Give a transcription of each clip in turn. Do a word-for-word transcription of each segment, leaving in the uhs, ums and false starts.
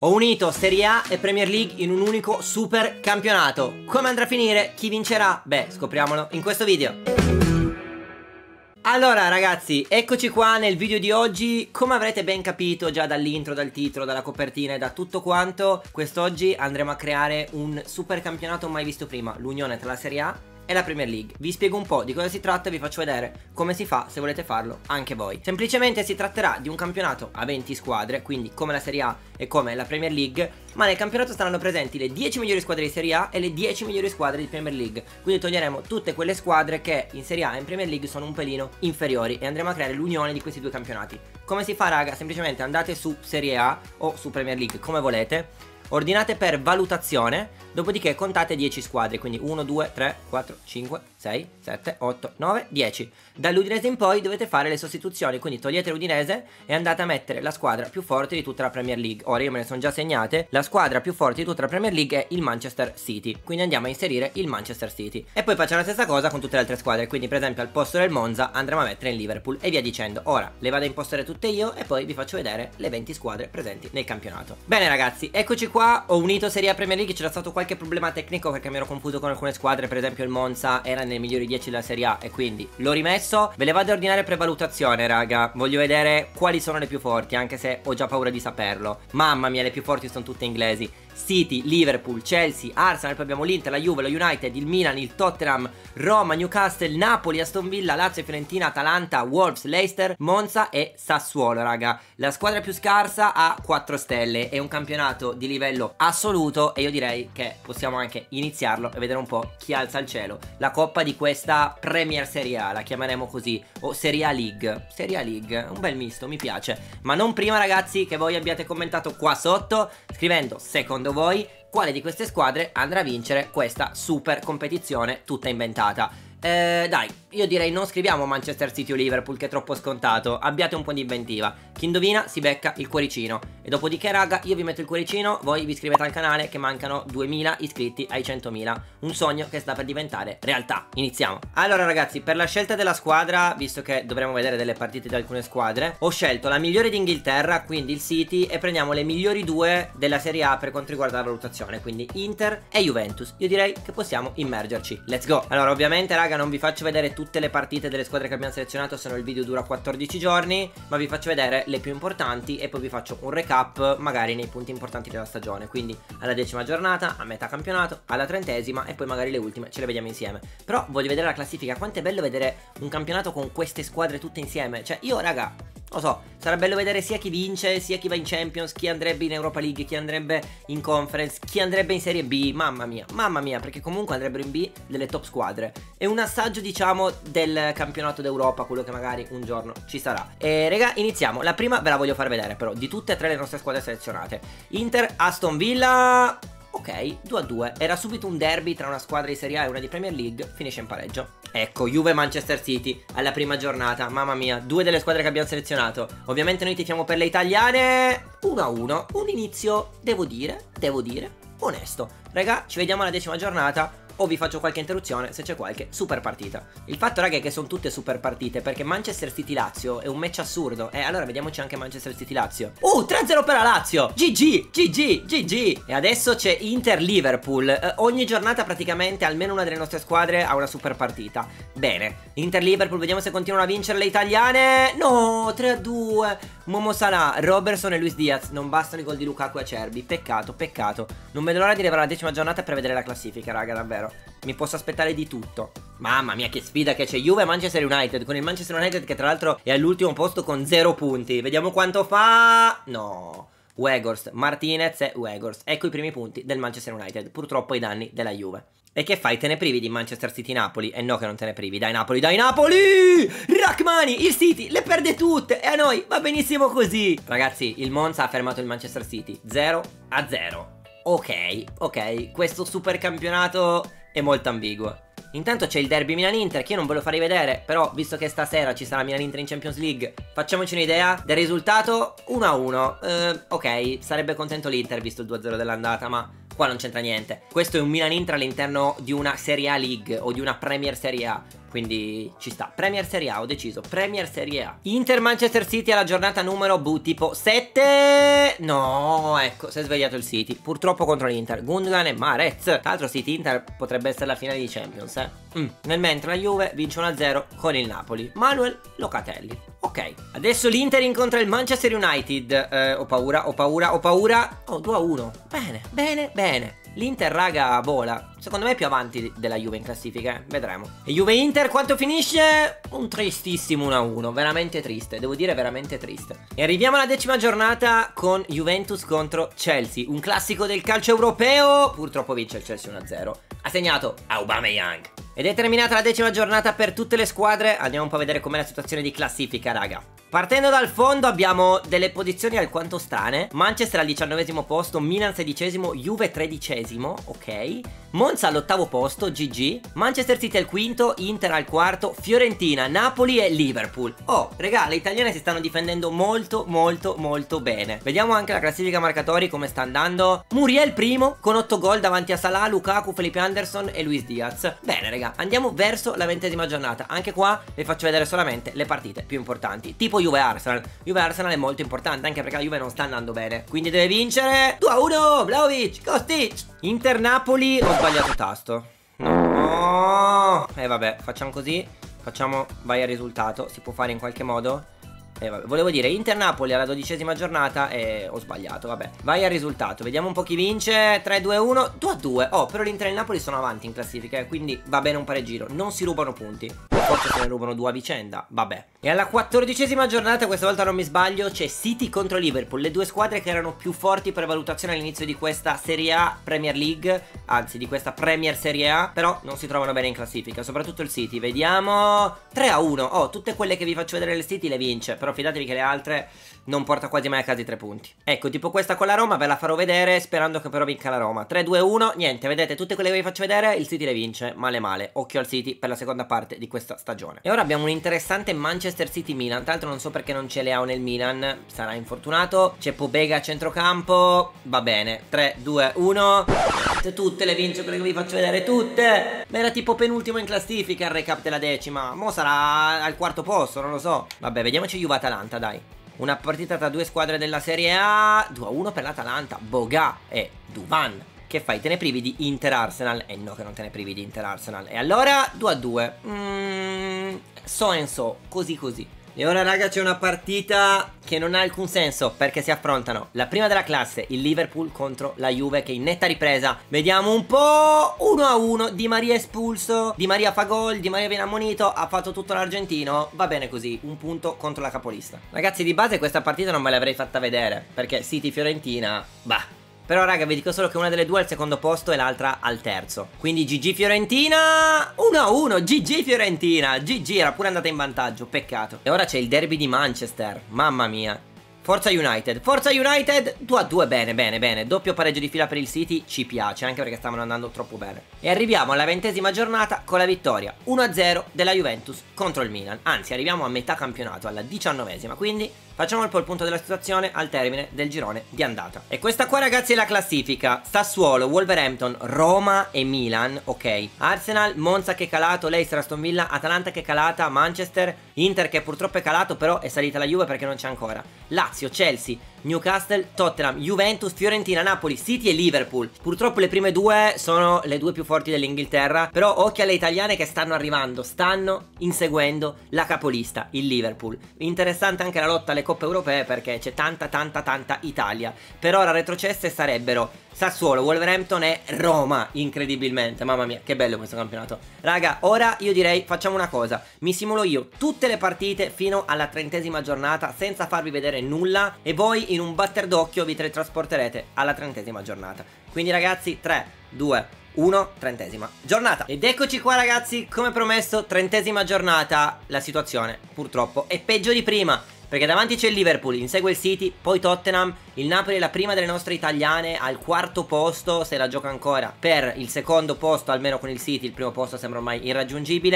Ho unito Serie A e Premier League in un unico super campionato. Come andrà a finire? Chi vincerà? Beh, scopriamolo in questo video. Allora ragazzi, eccoci qua nel video di oggi. Come avrete ben capito già dall'intro, dal titolo, dalla copertina e da tutto quanto, quest'oggi andremo a creare un super campionato mai visto prima, l'unione tra la Serie A e la Premier League. Vi spiego un po' di cosa si tratta e vi faccio vedere come si fa se volete farlo anche voi. Semplicemente si tratterà di un campionato a venti squadre, quindi come la Serie A e come la Premier League, ma nel campionato saranno presenti le dieci migliori squadre di Serie A e le dieci migliori squadre di Premier League. Quindi toglieremo tutte quelle squadre che in Serie A e in Premier League sono un pelino inferiori e andremo a creare l'unione di questi due campionati. Come si fa raga? Semplicemente andate su Serie A o su Premier League come volete, ordinate per valutazione, dopodiché contate dieci squadre, quindi uno, due, tre, quattro, cinque, sei, sette, otto, nove, dieci. Dall'Udinese in poi dovete fare le sostituzioni, quindi togliete l'Udinese e andate a mettere la squadra più forte di tutta la Premier League. Ora io me ne sono già segnate, la squadra più forte di tutta la Premier League è il Manchester City, quindi andiamo a inserire il Manchester City. E poi facciamo la stessa cosa con tutte le altre squadre, quindi per esempio al posto del Monza andremo a mettere il Liverpool e via dicendo. Ora le vado a impostare tutte io e poi vi faccio vedere le venti squadre presenti nel campionato. Bene ragazzi, eccoci qua, ho unito Serie A Premier League, c'era stato qualche problema tecnico perché mi ero confuso con alcune squadre, per esempio il Monza era nei migliori dieci della Serie A e quindi l'ho rimesso. Ve le vado a ordinare per valutazione raga, voglio vedere quali sono le più forti, anche se ho già paura di saperlo. Mamma mia, le più forti sono tutte inglesi: City, Liverpool, Chelsea, Arsenal, poi abbiamo l'Inter, la Juve, lo United, il Milan, il Tottenham, Roma, Newcastle, Napoli, Aston Villa, Lazio, Fiorentina, Atalanta, Wolves, Leicester, Monza e Sassuolo raga. La squadra più scarsa ha quattro stelle, è un campionato di livello assoluto e io direi che possiamo anche iniziarlo e vedere un po' chi alza al cielo la coppa di questa Premier Serie A, la chiameremo così, o Serie A League. Serie A League, un bel misto, mi piace. Ma non prima ragazzi che voi abbiate commentato qua sotto scrivendo secondo voi quale di queste squadre andrà a vincere questa super competizione tutta inventata. Eh, dai, io direi non scriviamo Manchester City o Liverpool, che è troppo scontato. Abbiate un po' di inventiva. Chi indovina si becca il cuoricino. E dopodiché raga, io vi metto il cuoricino, voi vi iscrivete al canale che mancano duemila iscritti ai centomila. Un sogno che sta per diventare realtà. Iniziamo. Allora ragazzi, per la scelta della squadra, visto che dovremo vedere delle partite di alcune squadre, ho scelto la migliore d'Inghilterra, quindi il City, e prendiamo le migliori due della Serie A per quanto riguarda la valutazione, quindi Inter e Juventus. Io direi che possiamo immergerci. Let's go. Allora ovviamente raga non vi faccio vedere tutte le partite delle squadre che abbiamo selezionato, se no il video dura quattordici giorni, ma vi faccio vedere le più importanti e poi vi faccio un recap magari nei punti importanti della stagione, quindi alla decima giornata, a metà campionato, alla trentesima e poi magari le ultime ce le vediamo insieme. Però voglio vedere la classifica, quanto è bello vedere un campionato con queste squadre tutte insieme, cioè io raga, lo so, sarà bello vedere sia chi vince, sia chi va in Champions, chi andrebbe in Europa League, chi andrebbe in Conference, chi andrebbe in Serie B. Mamma mia, mamma mia, perché comunque andrebbero in B delle top squadre. È un assaggio diciamo del campionato d'Europa, quello che magari un giorno ci sarà. E raga, iniziamo. La prima ve la voglio far vedere però, di tutte e tre le nostre squadre selezionate. Inter, Aston Villa. Ok, due a due, era subito un derby tra una squadra di Serie A e una di Premier League, finisce in pareggio. Ecco, Juve e Manchester City alla prima giornata, mamma mia, due delle squadre che abbiamo selezionato. Ovviamente noi tifiamo per le italiane. Uno a uno, un inizio, devo dire, devo dire, onesto. Raga, ci vediamo alla decima giornata. O vi faccio qualche interruzione se c'è qualche super partita. Il fatto raga è che sono tutte super partite, perché Manchester City-Lazio è un match assurdo. E eh, allora vediamoci anche Manchester City-Lazio. Uh, tre a zero per la Lazio. G G, G G, G G. E adesso c'è Inter-Liverpool. eh, Ogni giornata praticamente almeno una delle nostre squadre ha una super partita. Bene, Inter-Liverpool, vediamo se continuano a vincere le italiane. No, tre a due. Momo Salah, Robertson e Luis Diaz. Non bastano i gol di Lukaku e Acerbi. Peccato, peccato. Non vedo l'ora di arrivare alla decima giornata per vedere la classifica raga, davvero. Mi posso aspettare di tutto. Mamma mia che sfida che c'è. Juve e Manchester United, con il Manchester United che tra l'altro è all'ultimo posto con zero punti. Vediamo quanto fa. No, Weghorst, Martinez e Weghorst. Ecco i primi punti del Manchester United. Purtroppo ai danni della Juve. E che fai? Te ne privi di Manchester City-Napoli? E eh no che non te ne privi. Dai Napoli, dai Napoli! Rachmani, il City le perde tutte e a noi va benissimo così. Ragazzi, il Monza ha fermato il Manchester City zero a zero. Ok, ok, questo super campionato è molto ambiguo. Intanto c'è il derby Milan-Inter che io non ve lo farei vedere, però visto che stasera ci sarà Milan-Inter in Champions League, facciamoci un'idea del risultato. Uno a uno. eh, Ok, sarebbe contento l'Inter visto il due a zero dell'andata, ma qua non c'entra niente. Questo è un Milan-Inter all'interno di una Serie A League o di una Premier Serie A. quindi ci sta. Premier Serie A, ho deciso, Premier Serie A. Inter Manchester City alla giornata numero boh, tipo sette. No, ecco, si è svegliato il City, purtroppo contro l'Inter. Gundogan e Mahrez. Tra l'altro City Inter potrebbe essere la finale di Champions, eh. Mm. Nel mentre la Juve vince uno a zero con il Napoli. Manuel Locatelli. Ok, adesso l'Inter incontra il Manchester United. eh, Ho paura, ho paura, ho paura. Oh, due a uno. Bene, bene, bene. L'Inter, raga, vola. Secondo me è più avanti della Juve in classifica, eh? Vedremo. E Juve-Inter quanto finisce? Un tristissimo uno a uno. Veramente triste, devo dire veramente triste. E arriviamo alla decima giornata con Juventus contro Chelsea. Un classico del calcio europeo. Purtroppo vince il Chelsea uno a zero. Ha segnato Aubameyang. Ed è terminata la decima giornata per tutte le squadre. Andiamo un po' a vedere com'è la situazione di classifica, raga. Partendo dal fondo abbiamo delle posizioni alquanto strane. Manchester al diciannovesimo posto, Milan sedicesimo, Juve tredicesimo, ok. Monza all'ottavo posto, G G. Manchester City al quinto, Inter al quarto, Fiorentina, Napoli e Liverpool. Oh, regà, le italiane si stanno difendendo molto molto molto bene. Vediamo anche la classifica marcatori come sta andando. Muriel primo con otto gol davanti a Salah, Lukaku, Felipe Anderson e Luis Diaz. Bene, regà, andiamo verso la ventesima giornata. Anche qua vi faccio vedere solamente le partite più importanti, tipo Juve Arsenal. Juve Arsenal è molto importante anche perché la Juve non sta andando bene, quindi deve vincere. Due a uno, Vlahovic, Kostic. Inter Napoli. Ho sbagliato tasto. No. E eh, vabbè, facciamo così. Facciamo vai al risultato. Si può fare in qualche modo? Eh, vabbè. Volevo dire Inter Napoli alla dodicesima giornata e ho sbagliato, vabbè. Vai al risultato, vediamo un po' chi vince. Tre due uno, due a due. Oh, però l'Inter e il Napoli sono avanti in classifica, eh, quindi va bene un pareggino. Non si rubano punti. Forse se ne rubano due a vicenda, vabbè. E alla quattordicesima giornata, questa volta non mi sbaglio, c'è City contro Liverpool. Le due squadre che erano più forti per valutazione all'inizio di questa Serie A Premier League, anzi di questa Premier Serie A, però non si trovano bene in classifica, soprattutto il City. Vediamo. Tre a uno. Oh, tutte quelle che vi faccio vedere del City le vince, però fidatevi che le altre non porta quasi mai a casa i tre punti. Ecco, tipo questa con la Roma ve la farò vedere sperando che però vinca la Roma. Tre due uno, niente, vedete, tutte quelle che vi faccio vedere il City le vince, male male. Occhio al City per la seconda parte di questa stagione. E ora abbiamo un interessante Manchester City-Milan. Tra l'altro non so perché non c'è Leao nel Milan, sarà infortunato. C'è Pobega a centrocampo, va bene. Tre due uno. Tutte le vince quelle che vi faccio vedere, tutte. Ma era tipo penultimo in classifica il recap della decima. Mo sarà al quarto posto, non lo so. Vabbè, vediamoci Juve-Atalanta, dai. Una partita tra due squadre della Serie A. Due a uno per l'Atalanta. Boga e Duvan. Che fai? Te ne privi di Inter-Arsenal? Eh no che non te ne privi di Inter-Arsenal. E allora due a due. Mmm, so and so, così così. E ora raga c'è una partita che non ha alcun senso, perché si affrontano la prima della classe, il Liverpool, contro la Juve che è in netta ripresa. Vediamo un po'. Uno a uno. Di Maria espulso, Di Maria fa gol, Di Maria viene ammonito, ha fatto tutto l'argentino. Va bene così, un punto contro la capolista. Ragazzi, di base questa partita non me l'avrei fatta vedere, perché City-Fiorentina, bah. Però raga vi dico solo che una delle due è al secondo posto e l'altra al terzo. Quindi G G Fiorentina. Uno a uno, G G Fiorentina. G G era pure andata in vantaggio, peccato. E ora c'è il derby di Manchester, mamma mia. Forza United, Forza United. Due a due, bene, bene, bene. Doppio pareggio di fila per il City, ci piace, anche perché stavano andando troppo bene. E arriviamo alla ventesima giornata con la vittoria uno a zero della Juventus contro il Milan. Anzi, arriviamo a metà campionato, alla diciannovesima, quindi facciamo un po' il punto della situazione al termine del girone di andata. E questa qua ragazzi è la classifica. Sassuolo, Wolverhampton, Roma e Milan, ok. Arsenal, Monza che è calato, Leicester, Aston Villa, Atalanta che è calata, Manchester, Inter che purtroppo è calato, però è salita la Juve perché non c'è ancora. Lazio, Chelsea, Newcastle, Tottenham, Juventus, Fiorentina, Napoli, City e Liverpool. Purtroppo le prime due sono le due più forti dell'Inghilterra, però occhio alle italiane che stanno arrivando, stanno inseguendo la capolista, il Liverpool. Interessante anche la lotta alle coppe europee perché c'è tanta tanta tanta Italia. Per ora retrocesse sarebbero Sassuolo, Wolverhampton e Roma, incredibilmente. Mamma mia, che bello questo campionato. Raga, ora io direi facciamo una cosa. Mi simulo io tutte le partite fino alla trentesima giornata senza farvi vedere nulla e voi in un batter d'occhio vi teletrasporterete alla trentesima giornata. Quindi ragazzi, tre, due, uno, trentesima giornata. Ed eccoci qua ragazzi, come promesso, trentesima giornata. La situazione purtroppo è peggio di prima, perché davanti c'è il Liverpool, insegue il City, poi Tottenham, il Napoli è la prima delle nostre italiane al quarto posto, se la gioca ancora per il secondo posto, almeno con il City, il primo posto sembra ormai irraggiungibile.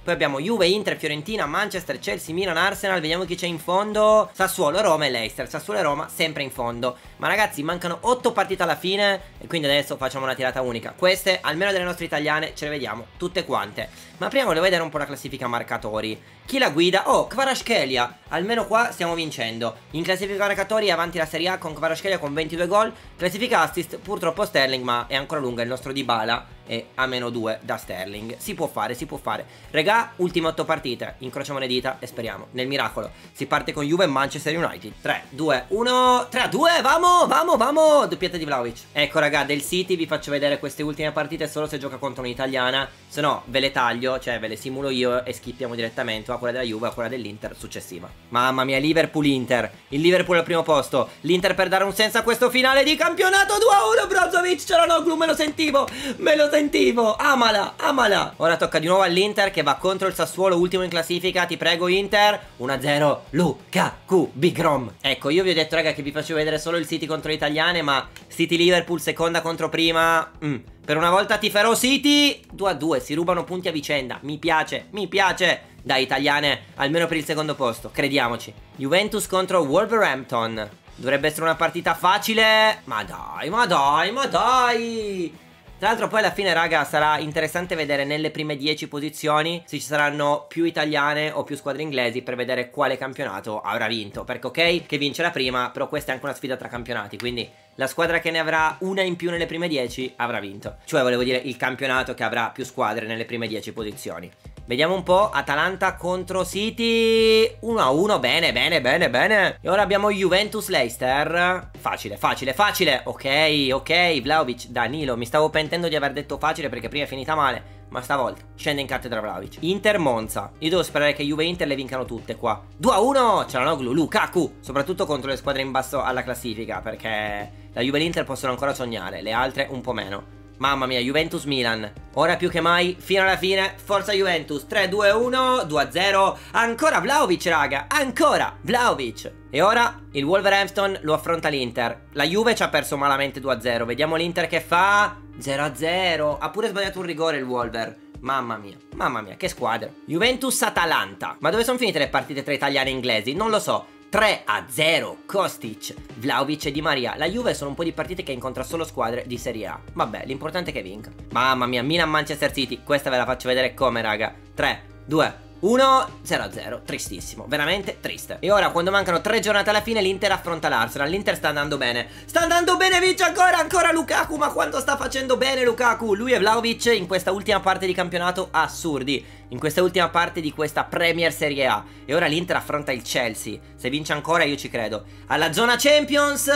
Poi abbiamo Juve, Inter, Fiorentina, Manchester, Chelsea, Milan, Arsenal. Vediamo chi c'è in fondo. Sassuolo, Roma e Leicester. Sassuolo e Roma sempre in fondo. Ma ragazzi, mancano otto partite alla fine e quindi adesso facciamo una tirata unica. Queste, almeno delle nostre italiane, ce le vediamo tutte quante. Ma prima volevo vedere un po' la classifica marcatori. Chi la guida? Oh, Kvaratskhelia. Almeno qua stiamo vincendo. In classifica marcatori è avanti la Serie A con Kvaratskhelia con ventidue gol. Classifica assist purtroppo Sterling, ma è ancora lunga. Il nostro Dybala è a meno due da Sterling. Si può fare, si può fare. Regà, ultime otto partite. Incrociamo le dita e speriamo nel miracolo. Si parte con Juve e Manchester United. tre, due, uno, tre a due. Vamo, vamo, vamo. Doppietta di Vlahovic. Ecco raga, del City vi faccio vedere queste ultime partite solo se gioca contro un'italiana. Se no ve le taglio, cioè ve le simulo io e schippiamo direttamente a quella della Juve, a quella dell'Inter successiva. Mamma mia, Liverpool-Inter. Il Liverpool al primo posto. L'Inter per dare un senso a questo finale di campionato. due a uno, Brozovic, Çalhanoğlu, me lo sentivo. Me lo sentivo. Amala, amala. Ora tocca di nuovo all'Inter che va contro il Sassuolo, ultimo in classifica. Ti prego Inter. uno a zero, Lukaku, Big Rom. Ecco, io vi ho detto raga che vi faccio vedere solo il City contro le italiane, ma City-Liverpool seconda contro prima. Mm. Per una volta tiferò City. due a due, si rubano punti a vicenda. Mi piace, mi piace. Dai italiane, almeno per il secondo posto, crediamoci. Juventus contro Wolverhampton. Dovrebbe essere una partita facile. Ma dai, ma dai, ma dai. Tra l'altro poi alla fine raga sarà interessante vedere nelle prime dieci posizioni se ci saranno più italiane o più squadre inglesi per vedere quale campionato avrà vinto. Perché ok che vince la prima, però questa è anche una sfida tra campionati, quindi la squadra che ne avrà una in più nelle prime dieci avrà vinto. Cioè volevo dire il campionato che avrà più squadre nelle prime dieci posizioni. Vediamo un po', Atalanta contro City, uno a uno, bene, bene, bene, bene. E ora abbiamo Juventus-Leicester. Facile, facile, facile. Ok, ok, Vlahovic, Danilo. Mi stavo pentendo di aver detto facile perché prima è finita male, ma stavolta scende in cattedra Vlahovic. Inter-Monza. Io devo sperare che Juve e Inter le vincano tutte qua. due a uno, Çalhanoğlu, Lukaku. Soprattutto contro le squadre in basso alla classifica, perché la Juve e l'Inter possono ancora sognare, le altre un po' meno. Mamma mia, Juventus-Milan. Ora più che mai, fino alla fine, forza Juventus. tre, due, uno, due a zero. Ancora Vlahovic, raga. Ancora Vlahovic. E ora il Wolverhampton lo affronta l'Inter. La Juve ci ha perso malamente due a zero. Vediamo l'Inter che fa. zero a zero. Ha pure sbagliato un rigore il Wolver. Mamma mia, mamma mia, che squadra. Juventus-Atalanta. Ma dove sono finite le partite tra italiani e inglesi? Non lo so. tre a zero, Kostic, Vlahovic e Di Maria. La Juve sono un po' di partite che incontra solo squadre di Serie A. Vabbè, l'importante è che vinca. Mamma mia, Milan-Manchester City. Questa ve la faccio vedere come, raga. tre, due, uno, zero a zero, tristissimo, veramente triste. E ora quando mancano tre giornate alla fine l'Inter affronta l'Arsenal. L'Inter sta andando bene, sta andando bene, vince ancora, ancora Lukaku. Ma quanto sta facendo bene Lukaku. Lui e Vlahovic in questa ultima parte di campionato assurdi, in questa ultima parte di questa Premier Serie A. E ora l'Inter affronta il Chelsea. Se vince ancora io ci credo. Alla zona Champions,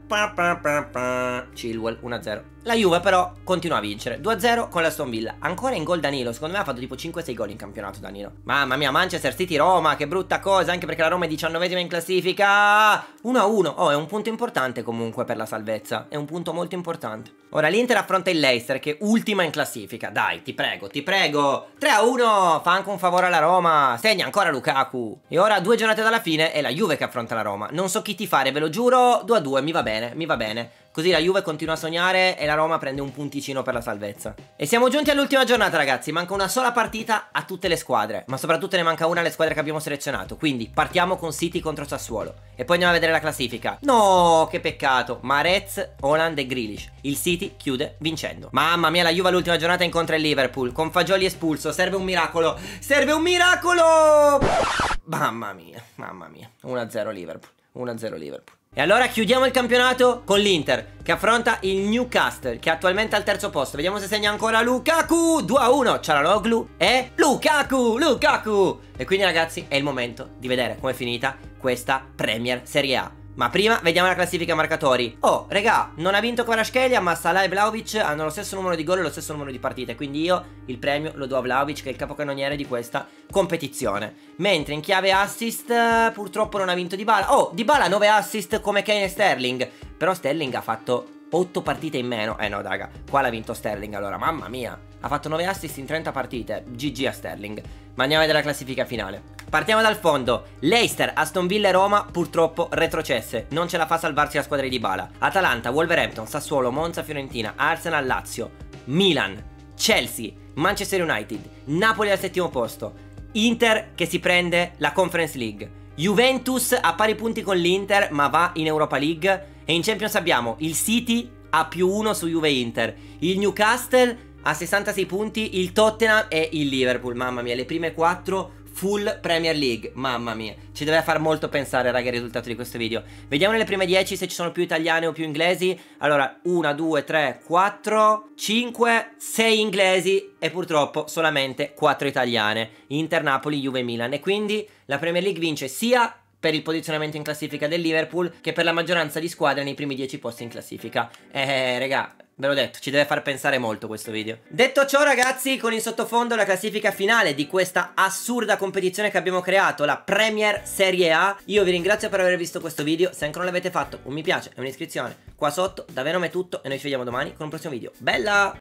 Chilwell, uno a zero. La Juve però continua a vincere, due a zero con l'Aston Villa. Ancora in gol Danilo, secondo me ha fatto tipo cinque sei gol in campionato Danilo. Mamma mia, Manchester City Roma, che brutta cosa, anche perché la Roma è diciannovesima in classifica. uno a uno, oh è un punto importante comunque per la salvezza, è un punto molto importante. Ora l'Inter affronta il Leicester che è ultima in classifica. Dai, ti prego, ti prego. tre a uno, fa anche un favore alla Roma, segna ancora Lukaku. E ora due giornate dalla fine è la Juve che affronta la Roma. Non so chi tifare, ve lo giuro, due a due, mi va bene, mi va bene. Così la Juve continua a sognare e la Roma prende un punticino per la salvezza. E siamo giunti all'ultima giornata ragazzi. Manca una sola partita a tutte le squadre, ma soprattutto ne manca una alle squadre che abbiamo selezionato. Quindi partiamo con City contro Sassuolo e poi andiamo a vedere la classifica. No, che peccato. Mahrez, Haaland e Grealish. Il City chiude vincendo. Mamma mia, la Juve all'ultima giornata incontra il Liverpool con Fagioli espulso. Serve un miracolo. Serve un miracolo. Mamma mia, mamma mia. uno a zero Liverpool, uno a zero Liverpool. E allora chiudiamo il campionato con l'Inter che affronta il Newcastle, che è attualmente al terzo posto. Vediamo se segna ancora Lukaku. due a uno, Çalhanoğlu e Lukaku, Lukaku. E quindi ragazzi è il momento di vedere com'è finita questa Premier Serie A. Ma prima vediamo la classifica marcatori. Oh, regà, non ha vinto Kvaratskhelia, ma Salah e Vlahovic hanno lo stesso numero di gol e lo stesso numero di partite. Quindi io il premio lo do a Vlahovic, che è il capocannoniere di questa competizione. Mentre in chiave assist purtroppo non ha vinto Dybala. Oh, Dybala nove assist come Kane e Sterling. Però Sterling ha fatto otto partite in meno. Eh no, raga, qua l'ha vinto Sterling allora, mamma mia. Ha fatto nove assist in trenta partite. G G a Sterling. Ma andiamo a vedere la classifica finale. Partiamo dal fondo. Leicester, Aston Villa e Roma purtroppo retrocesse. Non ce la fa a salvarsi la squadra di Dybala. Atalanta, Wolverhampton, Sassuolo, Monza, Fiorentina, Arsenal, Lazio, Milan, Chelsea, Manchester United, Napoli al settimo posto, Inter che si prende la Conference League, Juventus a pari punti con l'Inter ma va in Europa League, e in Champions abbiamo il City a più uno su Juve Inter, il Newcastle a sessantasei punti, il Tottenham e il Liverpool. Mamma mia, le prime quattro full Premier League. Mamma mia, ci deve far molto pensare, raga, il risultato di questo video. Vediamo nelle prime dieci se ci sono più italiane o più inglesi. Allora, uno, due, tre, quattro, cinque, sei inglesi e purtroppo solamente quattro italiane. Inter, Napoli, Juve, Milan. E quindi la Premier League vince sia per il posizionamento in classifica del Liverpool che per la maggioranza di squadre nei primi dieci posti in classifica. Eh, raga, ve l'ho detto, ci deve far pensare molto questo video. Detto ciò, ragazzi, con in sottofondo la classifica finale di questa assurda competizione che abbiamo creato, la Premier Serie A, io vi ringrazio per aver visto questo video. Se ancora non l'avete fatto, un mi piace e un'iscrizione qua sotto. Da Venom è tutto e noi ci vediamo domani con un prossimo video. Bella!